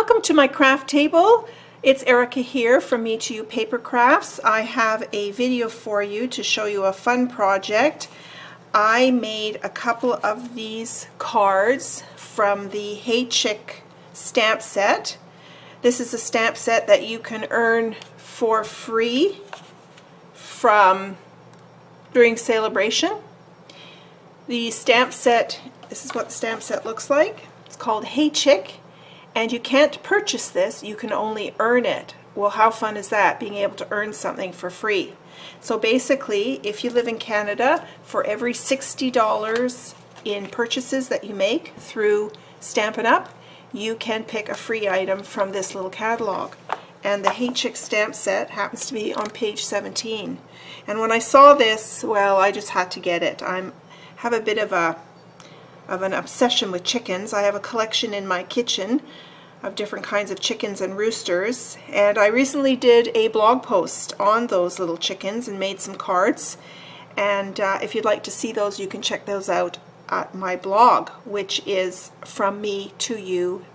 Welcome to my craft table. It's Erica here from Me to You Paper Crafts. I have a video for you to show you a fun project. I made a couple of these cards from the Hey Chick stamp set. This is a stamp set that you can earn for free from during Sale-A-Bration. The stamp set, this is what the stamp set looks like. It's called Hey Chick. And you can't purchase this, you can only earn it. Well, how fun is that, being able to earn something for free? So basically, if you live in Canada, for every $60 in purchases that you make through Stampin' Up, you can pick a free item from this little catalog. And the Hey Chick stamp set happens to be on page 17. And when I saw this, well, I just had to get it. I have a bit of an obsession with chickens. I have a collection in my kitchen of different kinds of chickens and roosters, and I recently did a blog post on those little chickens and made some cards, and if you'd like to see those, you can check those out at my blog, which is from me to you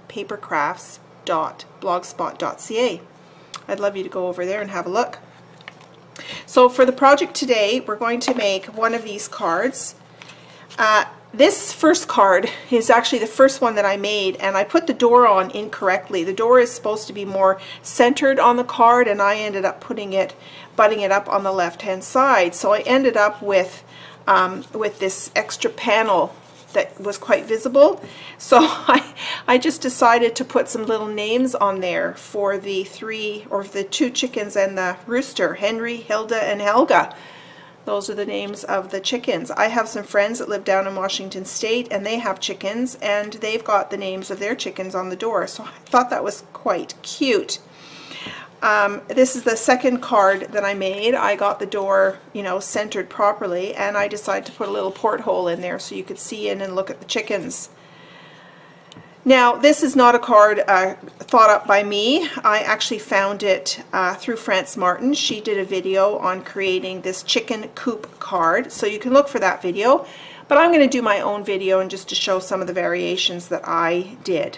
papercrafts.blogspot.ca. I'd love you to go over there and have a look. So for the project today, we're going to make one of these cards. This first card is actually the first one that I made, and I put the door on incorrectly. The door is supposed to be more centered on the card, and I ended up butting it up on the left hand side. So I ended up with this extra panel that was quite visible. So I just decided to put some little names on there for the two chickens and the rooster, Henry, Hilda, and Helga. Those are the names of the chickens. I have some friends that live down in Washington State, and they have chickens, and they've got the names of their chickens on the door, so I thought that was quite cute. This is the second card that I made. I got the door, centered properly, and I decided to put a little porthole in there so you could see in and look at the chickens. Now, this is not a card thought up by me. I actually found it through France Martin. She did a video on creating this chicken coop card, so you can look for that video. But I'm going to do my own video and just to show some of the variations that I did.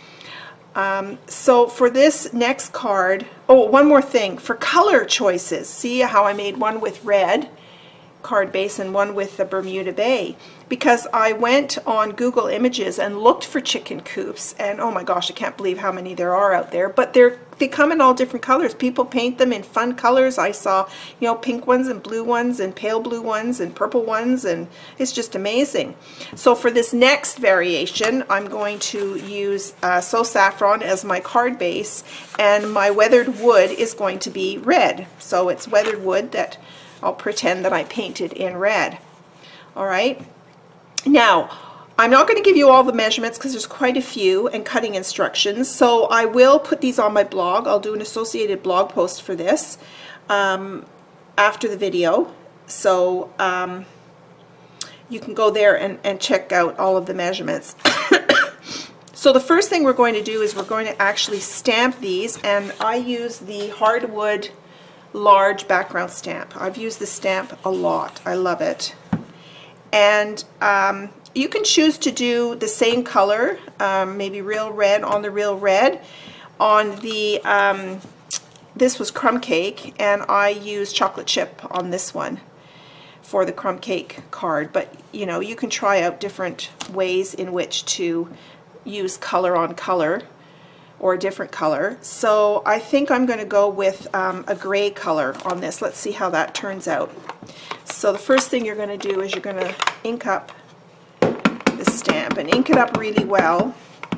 So for this next card, oh, one more thing. For color choices, see how I made one with red card base and one with the Bermuda Bay, because I went on Google Images and looked for chicken coops, and oh my gosh, I can't believe how many there are out there, but they come in all different colors. People paint them in fun colors. I saw pink ones and blue ones and pale blue ones and purple ones, and it's just amazing. So for this next variation, I'm going to use So Saffron as my card base, and my weathered wood is going to be red. So it's weathered wood that I'll pretend that I painted in red. All right. Now, I'm not going to give you all the measurements because there's quite a few and cutting instructions, so I will put these on my blog. I'll do an associated blog post for this after the video, so you can go there and check out all of the measurements. So the first thing we're going to do is we're going to actually stamp these, and I use the hardwood large background stamp. I've used this stamp a lot. I love it. And you can choose to do the same color, maybe real red on the real red. On the, this was crumb cake, and I used chocolate chip on this one for the crumb cake card. But you can try out different ways in which to use color on color, or a different color. So I think I'm going to go with a gray color on this. Let's see how that turns out. So the first thing you're going to do is you're going to ink up the stamp, and ink it up really well.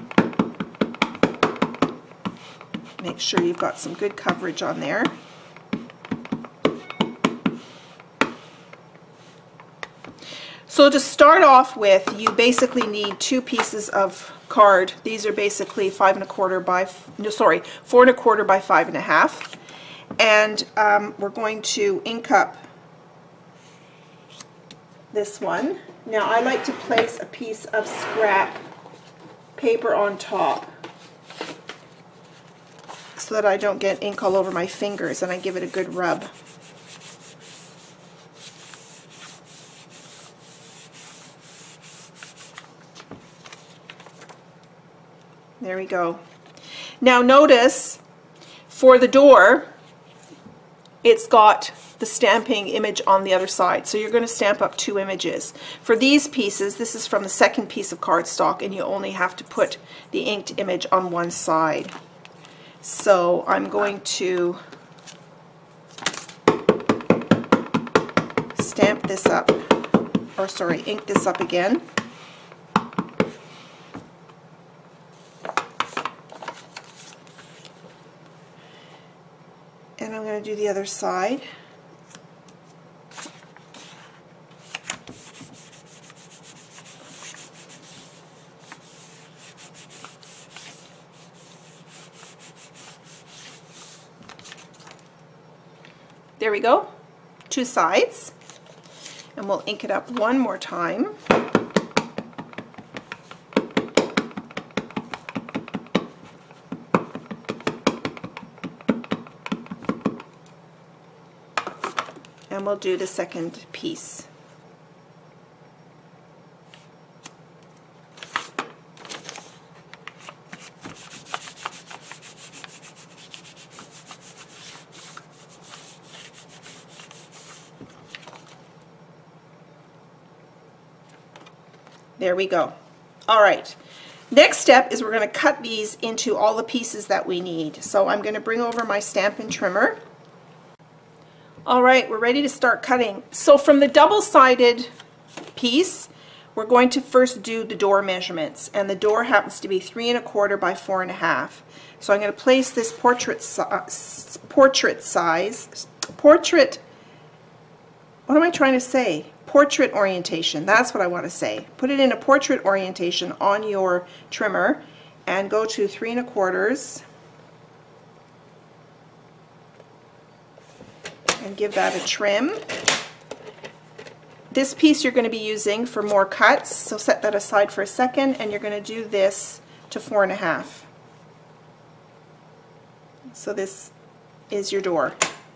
Make sure you've got some good coverage on there. So to start off with, you basically need two pieces of card. These are basically 4 1/4 by 5.5, and we're going to ink up this one. Now I like to place a piece of scrap paper on top so that I don't get ink all over my fingers, and I give it a good rub. There we go. Now notice for the door, it's got the stamping image on the other side. So you're going to stamp up 2 images. For these pieces, this is from the second piece of cardstock, and you only have to put the inked image on one side. So I'm going to stamp this up, or sorry, ink this up again. And I'm going to do the other side. There we go, 2 sides. And we'll ink it up one more time. And we'll do the second piece. There we go. All right. Next step is we're going to cut these into all the pieces that we need. So I'm going to bring over my Stampin' Trimmer. All right, we're ready to start cutting. So from the double-sided piece, we're going to first do the door measurements, and the door happens to be 3 1/4 by 4 1/2. So I'm going to place this portrait orientation. That's what I want to say. Put it in a portrait orientation on your trimmer, and go to 3 1/4. And give that a trim. This piece you're going to be using for more cuts, so set that aside for a second, and you're going to do this to 4 1/2. So this is your door.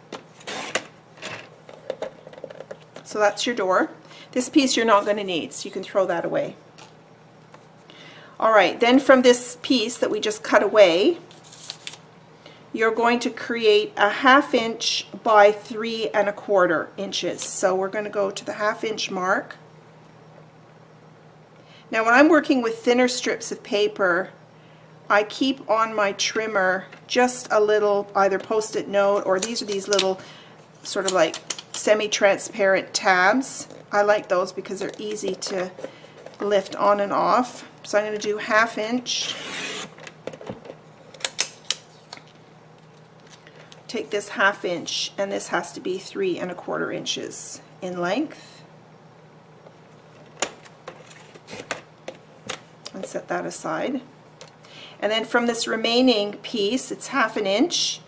So that's your door. This piece you're not going to need, so you can throw that away. Alright, then from this piece that we just cut away, you're going to create a 1/2 inch by 3 1/4 inches. So we're going to go to the 1/2 inch mark. Now when I'm working with thinner strips of paper, I keep on my trimmer just a little either post-it note, or these are these little sort of like semi-transparent tabs. I like those because they're easy to lift on and off. So I'm going to do 1/2 inch. Take this 1/2 inch, and this has to be 3 1/4 inches in length. And set that aside. And then from this remaining piece, it's 1/2 inch.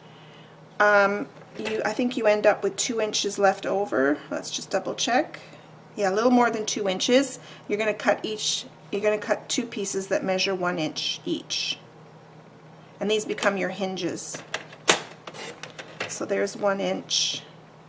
I think you end up with 2 inches left over. Let's just double check. Yeah, a little more than 2 inches. You're going to cut 2 pieces that measure 1 inch each. And these become your hinges. So there's 1 inch.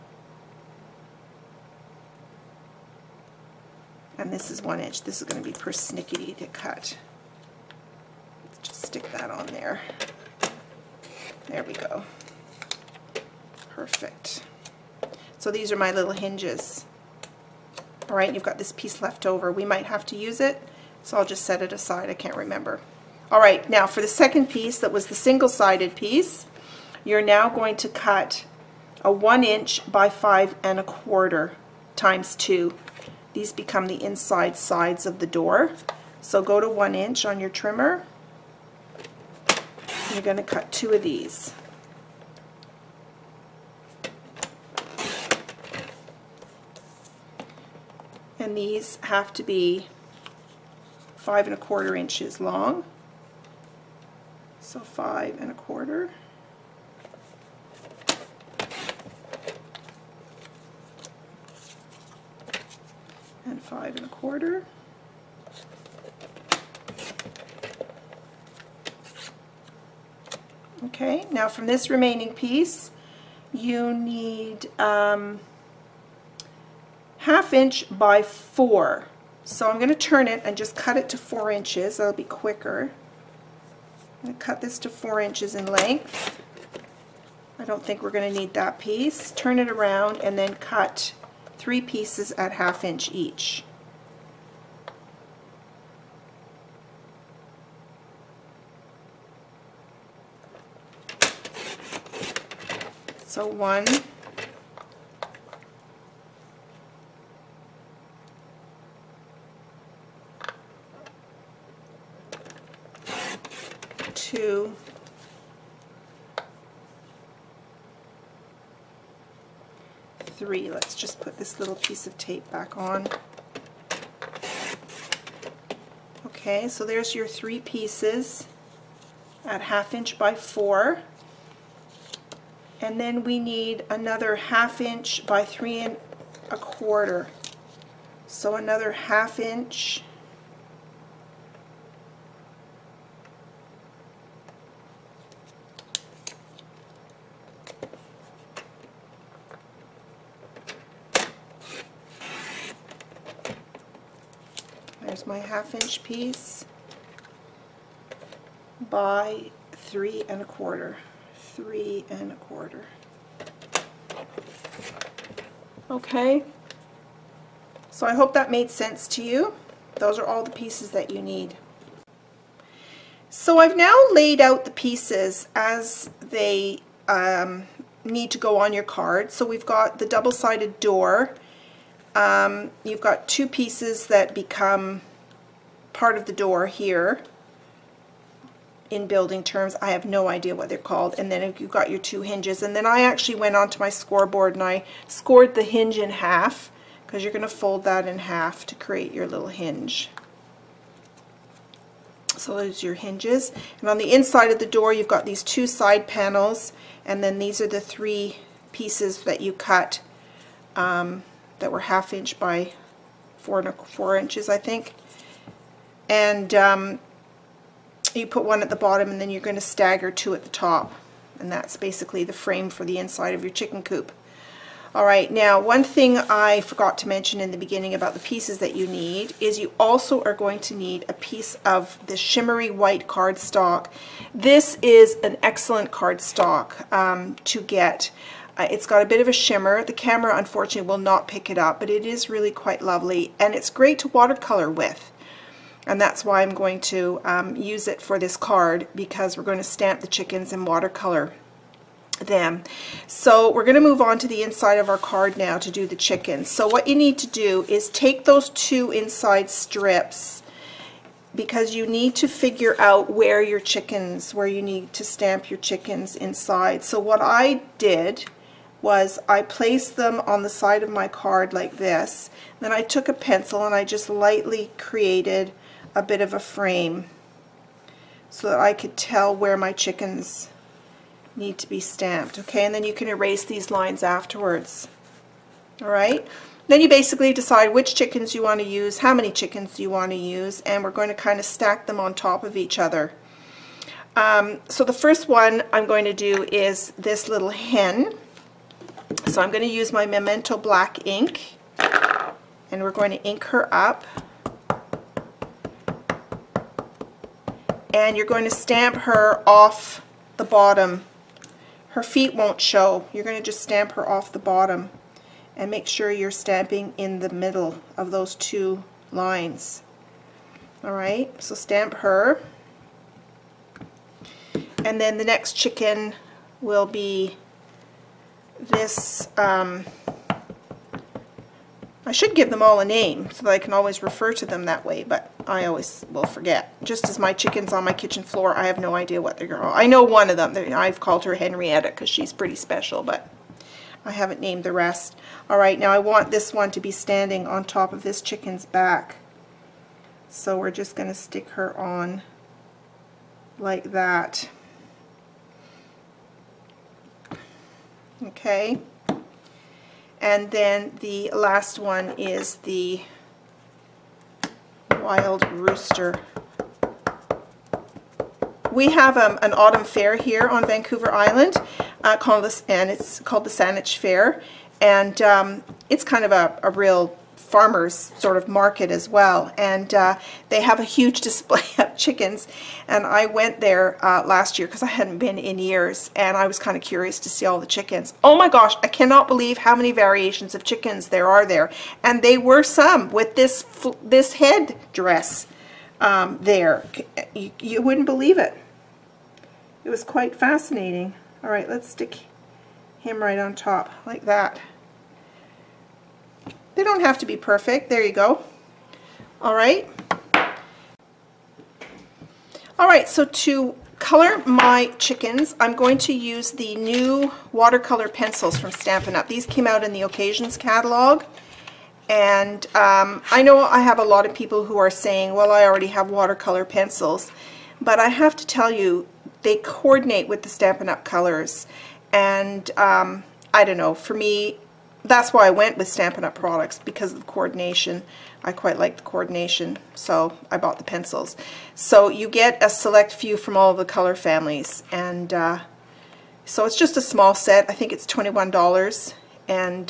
And this is 1 inch. This is going to be persnickety to cut. Let's just stick that on there. There we go. Perfect. So these are my little hinges. Alright, you've got this piece left over. We might have to use it, so I'll just set it aside. I can't remember. Alright, now for the second piece that was the single-sided piece, you're now going to cut a 1 inch by 5 1/4 times 2. These become the inside sides of the door. So go to 1 inch on your trimmer. You're going to cut 2 of these. And these have to be 5 1/4 inches long. So 5 1/4. And 5 1/4. Okay, now from this remaining piece, you need 1/2 inch by 4. So I'm going to turn it and just cut it to 4 inches. That'll be quicker. I'm going to cut this to 4 inches in length. I don't think we're going to need that piece. Turn it around and then cut 3 pieces at 1/2 inch each. So 1, 2, 3. Let's just put this little piece of tape back on. Okay, so there's your 3 pieces at 1/2 inch by 4. And then we need another 1/2 inch by 3 1/4. So another 1/2 inch. There's my 1/2 inch piece by 3 1/4. 3 1/4. Okay, so I hope that made sense to you. Those are all the pieces that you need. So I've now laid out the pieces as they need to go on your card. So we've got the double-sided door. You've got 2 pieces that become part of the door here. In building terms, I have no idea what they're called. And then you've got your 2 hinges. And then I actually went onto my scoreboard and I scored the hinge in half, because you're going to fold that in half to create your little hinge. So those are your hinges. And on the inside of the door, you've got these 2 side panels, and then these are the 3 pieces that you cut that were 1/2 inch by 4 inches, I think. And you put 1 at the bottom, and then you're going to stagger 2 at the top, and that's basically the frame for the inside of your chicken coop. Alright, now one thing I forgot to mention in the beginning about the pieces that you need is you also are going to need a piece of the shimmery white cardstock. This is an excellent cardstock to get. It's got a bit of a shimmer. The camera unfortunately will not pick it up, but it is really quite lovely, and it's great to watercolor with. And that's why I'm going to use it for this card, because we're going to stamp the chickens and watercolor them. So we're going to move on to the inside of our card now to do the chickens. So what you need to do is take those 2 inside strips, because you need to figure out where your chickens, where you need to stamp your chickens inside. So what I did was I placed them on the side of my card like this. Then I took a pencil and I just lightly created a bit of a frame so that I could tell where my chickens need to be stamped. Okay, and then you can erase these lines afterwards. Alright, then you basically decide which chickens you want to use, how many chickens you want to use, and we're going to kind of stack them on top of each other. So the first one I'm going to do is this little hen. So I'm going to use my Memento black ink, and we're going to ink her up. And you're going to stamp her off the bottom. Her feet won't show. You're going to just stamp her off the bottom, and make sure you're stamping in the middle of those 2 lines. Alright, so stamp her. And then the next chicken will be this, I should give them all a name so that I can always refer to them that way, but I always will forget. Just as my chickens on my kitchen floor, I have no idea what they're called. I know one of them. I've called her Henrietta because she's pretty special, but I haven't named the rest. Alright, now I want this one to be standing on top of this chicken's back. So we're just going to stick her on like that. Okay. And then the last one is the wild rooster. We have an autumn fair here on Vancouver Island, and it's called the Saanich Fair, and it's kind of a real farmer's sort of market as well, and they have a huge display of chickens, and I went there last year because I hadn't been in years, and I was kind of curious to see all the chickens. Oh my gosh, I cannot believe how many variations of chickens there are there, and they were some with this head dress there. You wouldn't believe it. It was quite fascinating. All right, let's stick him right on top like that. They don't have to be perfect. There you go. All right. All right, so to color my chickens, I'm going to use the new watercolor pencils from Stampin' Up. These came out in the Occasions catalog. And I know I have a lot of people who are saying, well, I already have watercolor pencils. But I have to tell you, they coordinate with the Stampin' Up colors. And I don't know, for me, that's why I went with Stampin' Up products, because of the coordination. I quite like the coordination, so I bought the pencils. So you get a select few from all of the color families. And so it's just a small set. I think it's $21. And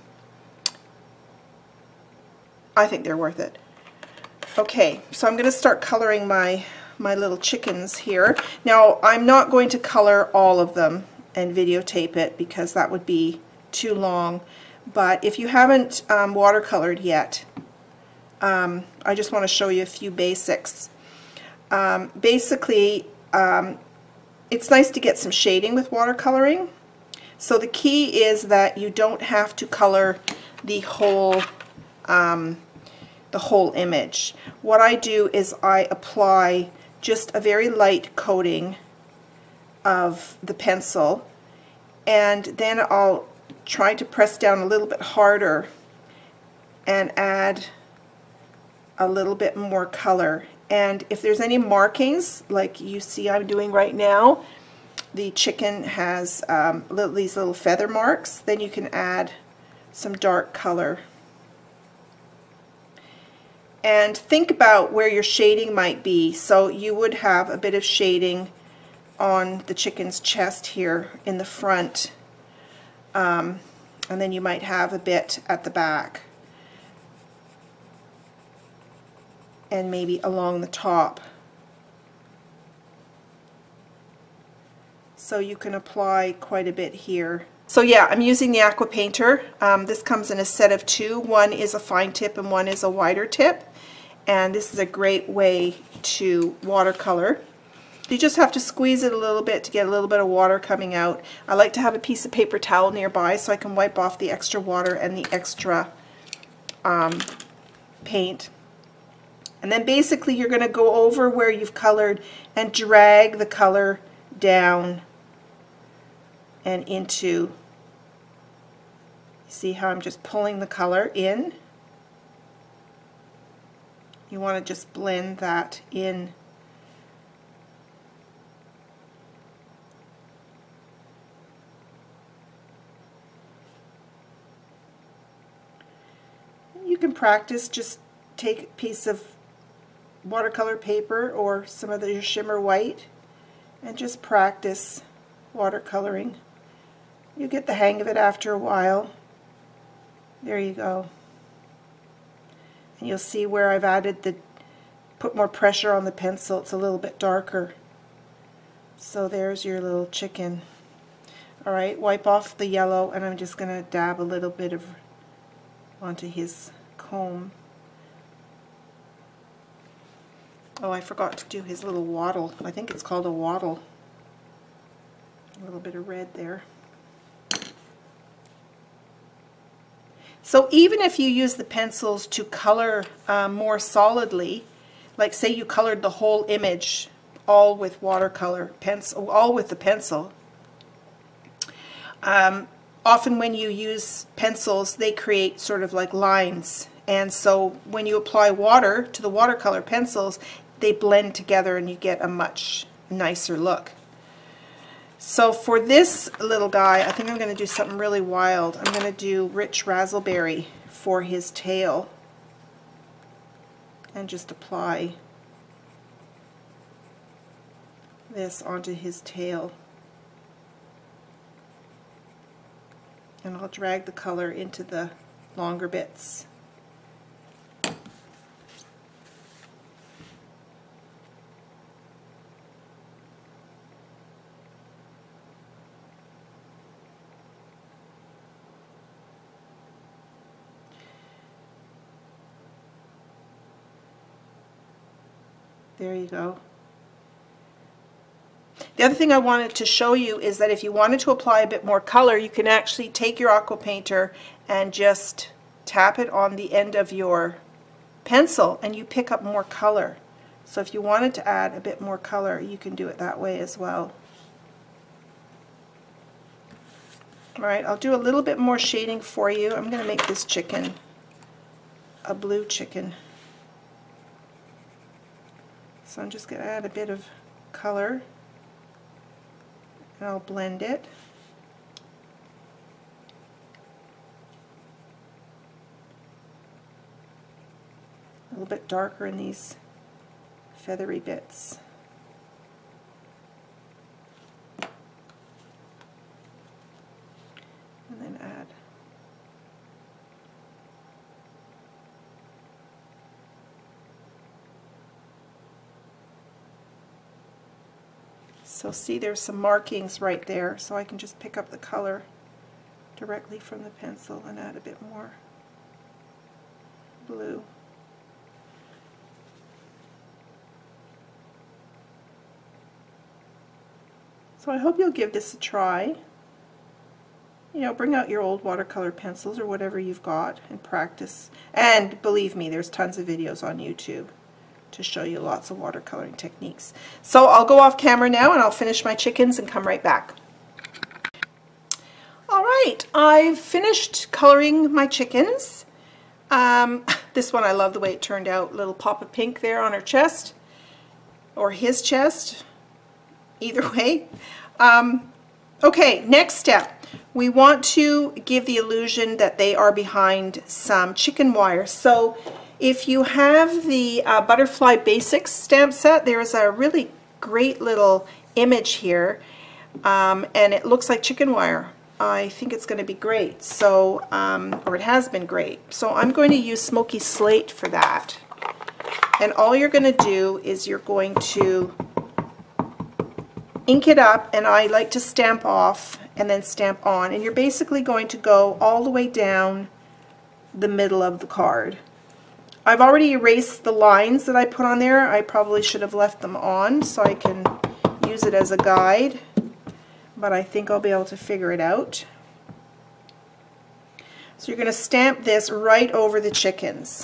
I think they're worth it. Okay, so I'm going to start coloring my little chickens here. Now, I'm not going to color all of them and videotape it because that would be too long. But if you haven't watercolored yet, I just want to show you a few basics. Basically, it's nice to get some shading with watercoloring. So the key is that you don't have to color the whole image. What I do is I apply just a very light coating of the pencil, and then I'll try to press down a little bit harder and add a little bit more color. And if there's any markings like you see I'm doing right now, the chicken has these little feather marks, then you can add some dark color. And think about where your shading might be. So you would have a bit of shading on the chicken's chest here in the front, and then you might have a bit at the back, and maybe along the top. So you can apply quite a bit here. So yeah, I'm using the aqua painter. This comes in a set of two. One is a fine tip and one is a wider tip. And this is a great way to watercolor. You just have to squeeze it a little bit to get a little bit of water coming out. I like to have a piece of paper towel nearby so I can wipe off the extra water and the extra paint. And then basically you're going to go over where you've colored and drag the color down and into. See how I'm just pulling the color in? You want to just blend that in. You can practice, just take a piece of watercolor paper or some of your shimmer white and just practice watercoloring. You get the hang of it after a while. There you go. And you'll see where I've put more pressure on the pencil. It's a little bit darker. So there's your little chicken. Alright, wipe off the yellow, and I'm just going to dab a little bit of onto his comb. Oh, I forgot to do his little wattle. I think it's called a wattle. A little bit of red there. So even if you use the pencils to color more solidly, like say you colored the whole image all with watercolor pencil, all with the pencil, often when you use pencils they create sort of like lines, and so when you apply water to the watercolor pencils they blend together and you get a much nicer look. So for this little guy, I think I'm going to do something really wild. I'm going to do rich razzleberry for his tail and just apply this onto his tail. And I'll drag the color into the longer bits. There you go. The other thing I wanted to show you is that if you wanted to apply a bit more color, you can actually take your aqua painter and just tap it on the end of your pencil and you pick up more color. So if you wanted to add a bit more color, you can do it that way as well. Alright, I'll do a little bit more shading for you. I'm going to make this chicken a blue chicken. So I'm just going to add a bit of color and I'll blend it. A little bit darker in these feathery bits. And then add so see, there's some markings right there, so I can just pick up the color directly from the pencil and add a bit more blue. So I hope you'll give this a try. You know, bring out your old watercolor pencils or whatever you've got and practice. And believe me, there's tons of videos on YouTube to show you lots of watercoloring techniques. So I'll go off camera now and I'll finish my chickens and come right back. Alright, I've finished coloring my chickens. This one, I love the way it turned out. Little pop of pink there on her chest, or his chest, either way. Okay, next step. We want to give the illusion that they are behind some chicken wire. So if you have the Butterfly Basics stamp set, there is a really great little image here, and it looks like chicken wire. I think it's going to be great, so or it has been great. So I'm going to use Smoky Slate for that. And all you're going to do is you're going to ink it up, and I like to stamp off and then stamp on. And you're basically going to go all the way down the middle of the card. I've already erased the lines that I put on there. I probably should have left them on so I can use it as a guide, but I think I'll be able to figure it out. So you're going to stamp this right over the chickens.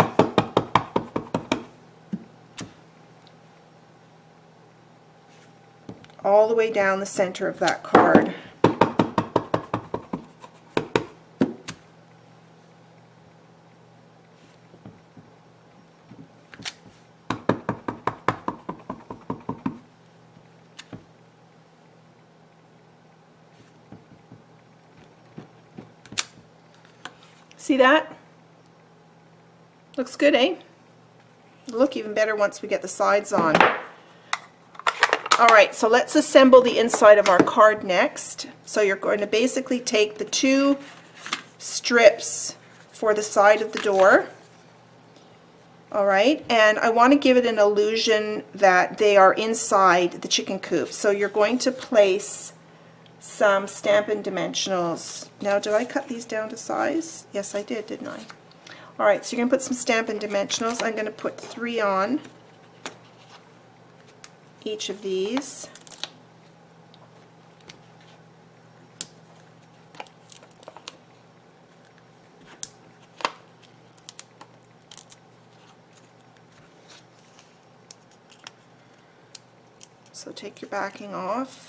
All the way down the center of that card. See that? Looks good, eh? It'll look even better once we get the sides on. Alright, so let's assemble the inside of our card next. So you're going to basically take the two strips for the side of the door. Alright, and I want to give it an illusion that they are inside the chicken coop. So you're going to place some Stampin' Dimensionals. Now, did I cut these down to size? Yes, I did, didn't I? Alright, so you're going to put some Stampin' Dimensionals. I'm going to put 3 on each of these. So take your backing off.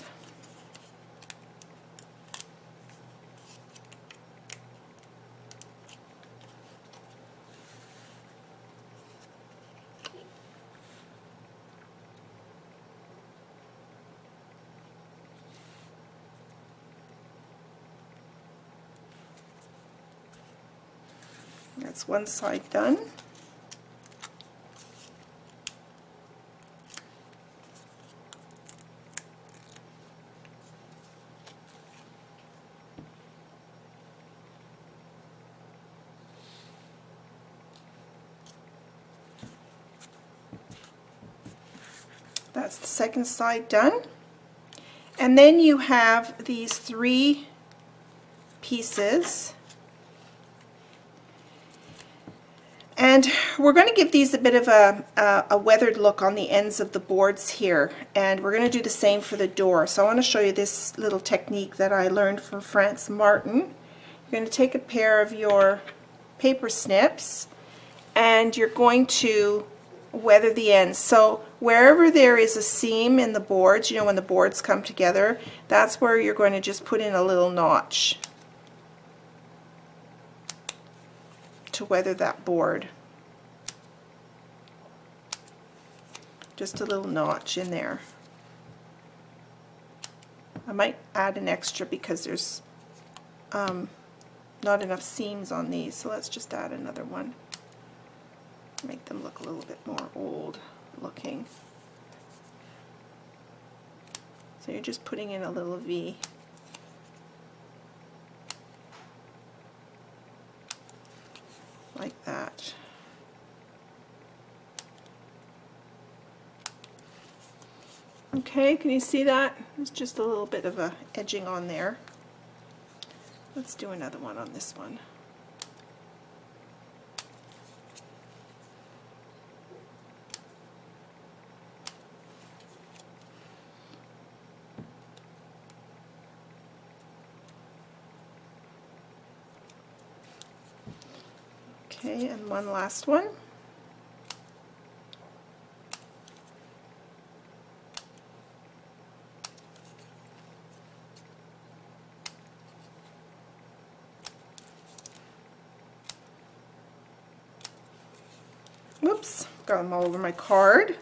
That's one side done. That's the second side done. And then you have these 3 pieces. And And we're going to give these a bit of a weathered look on the ends of the boards here, and we're going to do the same for the door. So I want to show you this little technique that I learned from France Martin. You're going to take a pair of your paper snips and you're going to weather the ends. So wherever there is a seam in the boards, you know, when the boards come together, that's where you're going to just put in a little notch to weather that board. Just a little notch in there. I might add an extra because there's not enough seams on these, so let's just add another one. Make them look a little bit more old looking. So you're just putting in a little V. Like that. Okay, can you see that? There's just a little bit of a edging on there. Let's do another one on this one. Okay, and one last one. Whoops, got them all over my card.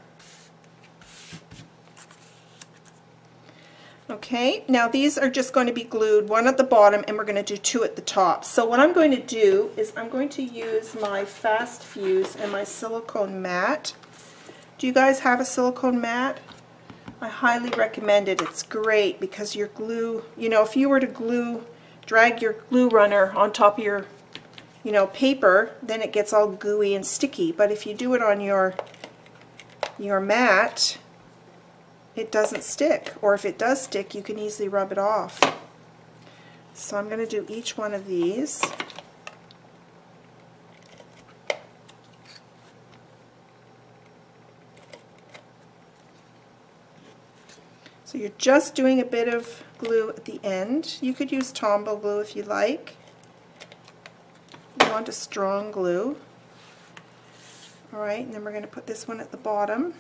Okay, now these are just going to be glued, one at the bottom and we're going to do two at the top. So what I'm going to do is I'm going to use my fast fuse and my silicone mat. Do you guys have a silicone mat? I highly recommend it. It's great because your glue, you know, if you were to drag your glue runner on top of your, you know, paper, then it gets all gooey and sticky. But if you do it on your mat, it doesn't stick, or if it does stick, you can easily rub it off. So I'm going to do each one of these. So you're just doing a bit of glue at the end. You could use Tombow glue if you like. You want a strong glue. Alright, and then we're going to put this one at the bottom.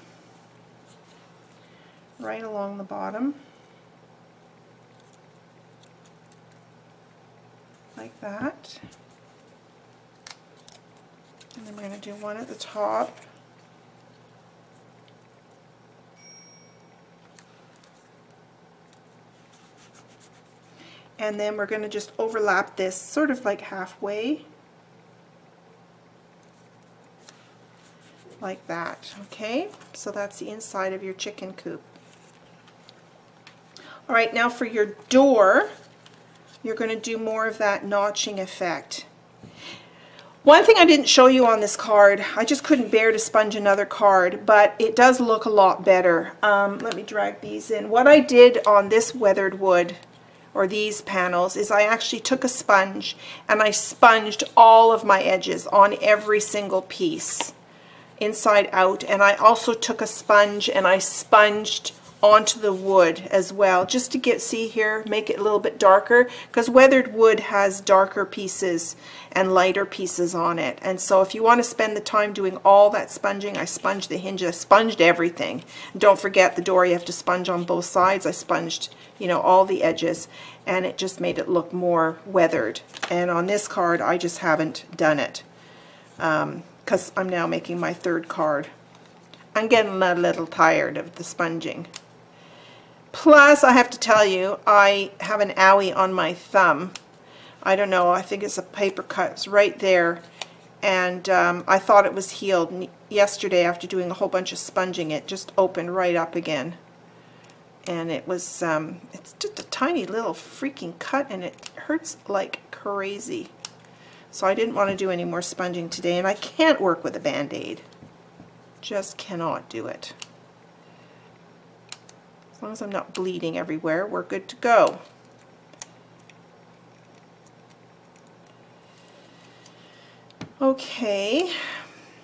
Right along the bottom, like that. And then we're going to do one at the top. And then we're going to just overlap this sort of like halfway, like that. Okay, so that's the inside of your chicken coop. Alright, now for your door, you're going to do more of that notching effect. One thing I didn't show you on this card, I just couldn't bear to sponge another card, but it does look a lot better. Let me drag these in. What I did on this weathered wood, or these panels, is I actually took a sponge and I sponged all of my edges on every single piece, inside out, and I also took a sponge and I sponged onto the wood as well, just to get, see here, make it a little bit darker, because weathered wood has darker pieces and lighter pieces on it. And so if you want to spend the time doing all that sponging, I sponged the hinges, I sponged everything. Don't forget the door, you have to sponge on both sides. I sponged, you know, all the edges, and it just made it look more weathered. And on this card I just haven't done it because I'm now making my third card. I'm getting a little tired of the sponging. Plus, I have to tell you, I have an owie on my thumb. I don't know, I think it's a paper cut. It's right there. And I thought it was healed. Yesterday, after doing a whole bunch of sponging, it just opened right up again. And it was, it's just a tiny little freaking cut, and it hurts like crazy. So I didn't want to do any more sponging today, and I can't work with a Band-Aid. Just cannot do it. As long as I'm not bleeding everywhere, we're good to go. Okay,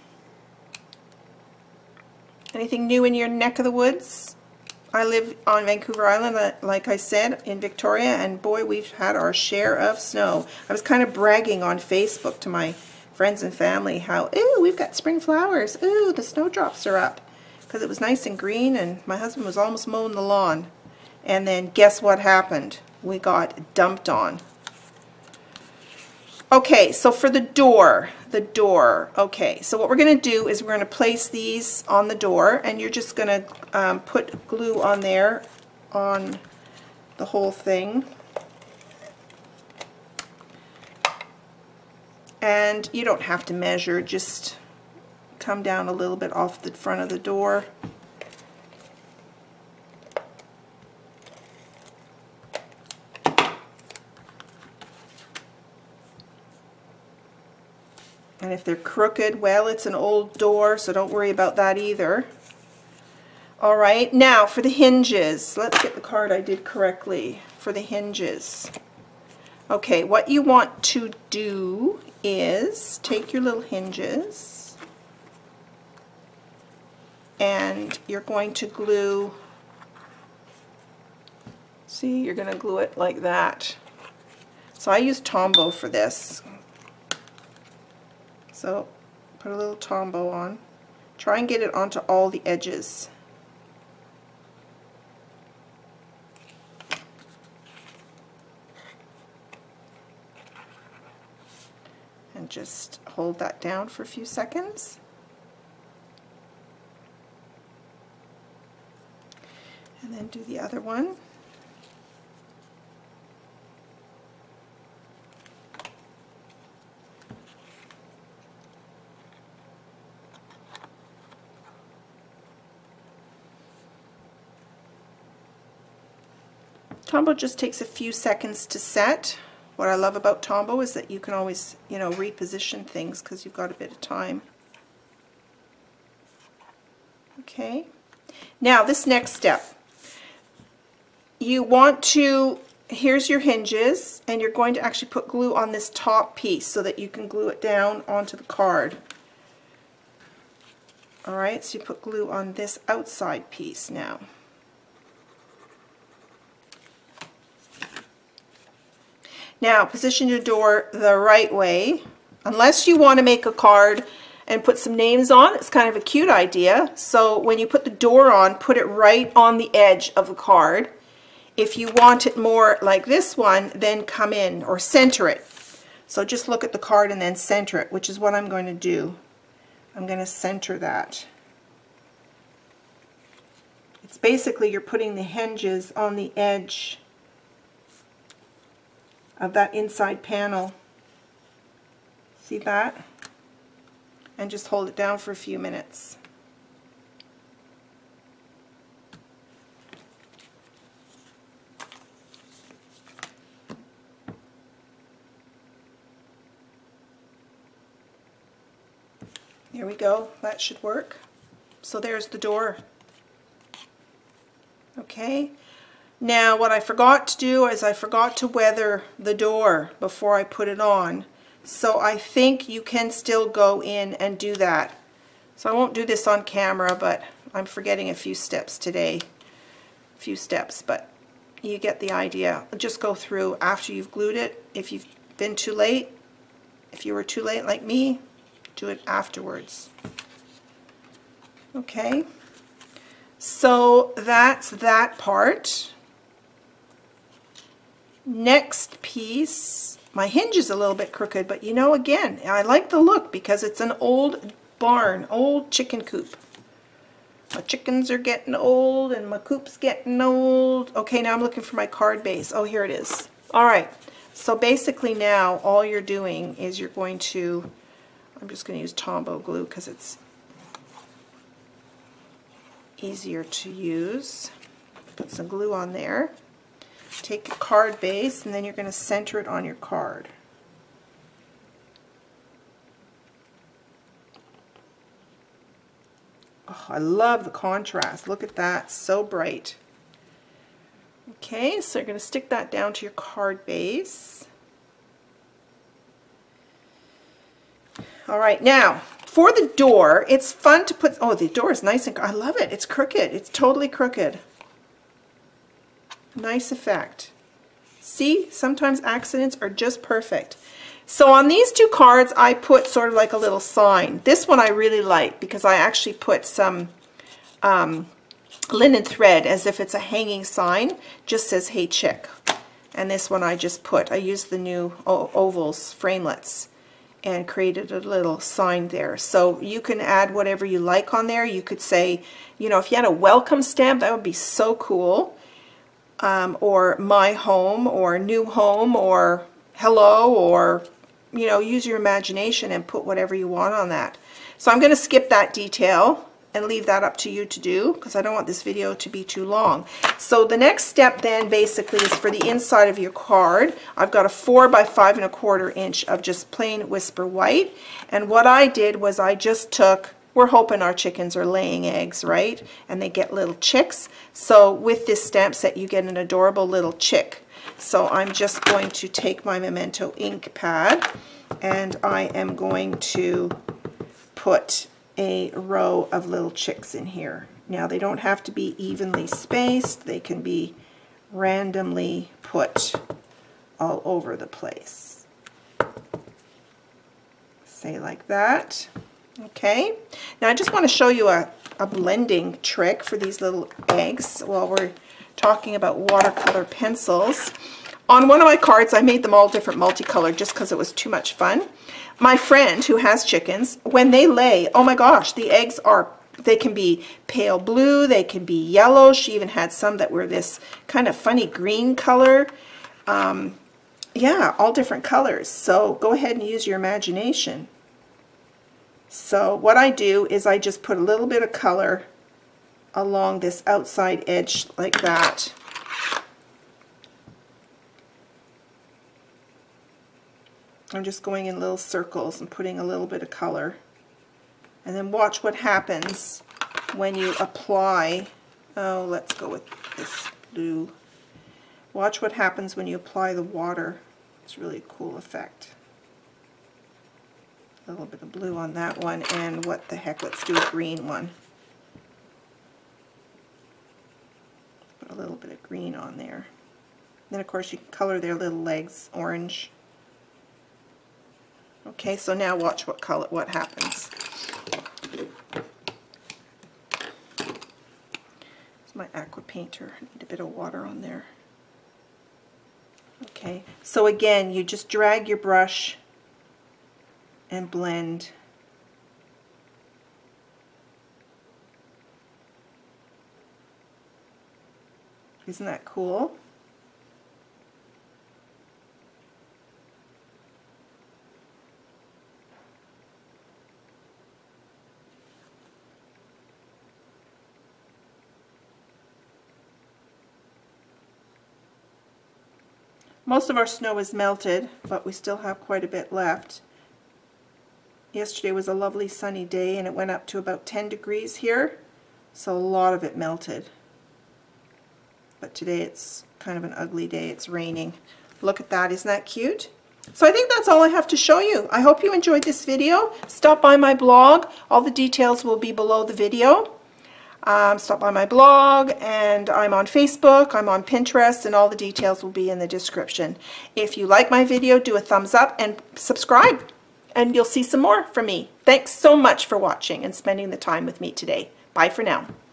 Anything new in your neck of the woods? I live on Vancouver Island, like I said, in Victoria, and boy, we've had our share of snow. I was kind of bragging on Facebook to my friends and family how, ooh, we've got spring flowers. Ooh, the snowdrops are up. Because it was nice and green, and my husband was almost mowing the lawn. And then guess what happened? We got dumped on. Okay, so for the door, okay, so what we're going to do is we're going to place these on the door, and you're just going to put glue on there on the whole thing. And you don't have to measure, just come down a little bit off the front of the door. And if they're crooked, well, it's an old door, so don't worry about that either. All right, now for the hinges. Let's get the card I did correctly for the hinges. Okay, what you want to do is take your little hinges and you're going to glue, see, you're going to glue it like that. So I use Tombow for this. So put a little Tombow on. Try and get it onto all the edges. And just hold that down for a few seconds. And then do the other one. Tombow just takes a few seconds to set. What I love about Tombow is that you can always, you know, reposition things because you've got a bit of time. Okay. Now this next step. You want to, here's your hinges, and you're going to actually put glue on this top piece so that you can glue it down onto the card. Alright, so you put glue on this outside piece now. Now, position your door the right way. Unless you want to make a card and put some names on, it's kind of a cute idea. So when you put the door on, put it right on the edge of the card. If you want it more like this one, then come in or center it. So just look at the card and then center it, which is what I'm going to do. I'm going to center that. It's basically you're putting the hinges on the edge of that inside panel. See that? And just hold it down for a few minutes. There we go. That should work. So there's the door. Okay. Now what I forgot to do is I forgot to weather the door before I put it on. So I think you can still go in and do that. So I won't do this on camera, but I'm forgetting a few steps today. A few steps, but you get the idea. Just go through after you've glued it. If you've been too late, if you were too late like me, do it afterwards. Okay. So that's that part. Next piece, my hinge is a little bit crooked, but you know, again, I like the look because it's an old barn, old chicken coop. My chickens are getting old and my coop's getting old. Okay, now I'm looking for my card base. Oh, here it is. All right, so basically now all you're doing is you're going to, I'm just going to use Tombow glue because it's easier to use. Put some glue on there. Take a card base and then you're going to center it on your card. Oh, I love the contrast. Look at that, so bright. Okay, so you're going to stick that down to your card base. All right, now For the door, it's fun to put, oh, the door is nice and, I love it. It's crooked. It's totally crooked. Nice effect. See, sometimes accidents are just perfect. So on these two cards, I put sort of like a little sign. This one I really like because I actually put some linen thread as if it's a hanging sign. Just says, hey chick. And this one I just put, I used the new ovals, framelets, and created a little sign there. So you can add whatever you like on there. You could say, you know, if you had a welcome stamp, that would be so cool. Or my home, or new home, or hello, or, you know, use your imagination and put whatever you want on that. So I'm going to skip that detail and leave that up to you to do because I don't want this video to be too long. So the next step then basically is for the inside of your card. I've got a 4 by 5 1/4 inch of just plain Whisper White, and what I did was I just took, we're hoping our chickens are laying eggs, right? And they get little chicks. So with this stamp set you get an adorable little chick. So I'm just going to take my Memento ink pad and I am going to put a row of little chicks in here. Now they don't have to be evenly spaced, they can be randomly put all over the place. Say like that. Okay, now I just want to show you a blending trick for these little eggs while we're talking about watercolor pencils. On one of my cards I made them all different multicolored just because it was too much fun. My friend who has chickens, when they lay, oh my gosh, the eggs are, they can be pale blue, they can be yellow. She even had some that were this kind of funny green color. Yeah, all different colors. So go ahead and use your imagination. So what I do is I just put a little bit of color along this outside edge like that. I'm just going in little circles and putting a little bit of color. And then watch what happens when you apply, oh, let's go with this blue. Watch what happens when you apply the water. It's really a cool effect. A little bit of blue on that one, and what the heck, let's do a green one. Put a little bit of green on there. Then of course you can color their little legs orange. Okay, so now watch what happens. It's my aqua painter. I need a bit of water on there. Okay, so again, you just drag your brush and blend. Isn't that cool? Most of our snow is melted, but we still have quite a bit left. Yesterday was a lovely sunny day and it went up to about 10 degrees here, so a lot of it melted. But today it's kind of an ugly day, it's raining. Look at that, isn't that cute? So I think that's all I have to show you. I hope you enjoyed this video. Stop by my blog, all the details will be below the video. Stop by my blog, and I'm on Facebook, I'm on Pinterest, and all the details will be in the description. If you like my video, do a thumbs up and subscribe, and you'll see some more from me. Thanks so much for watching and spending the time with me today. Bye for now.